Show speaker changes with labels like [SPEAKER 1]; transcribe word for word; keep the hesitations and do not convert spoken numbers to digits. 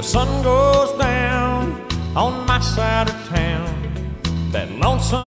[SPEAKER 1] sun goes down on my side of town, that lonesome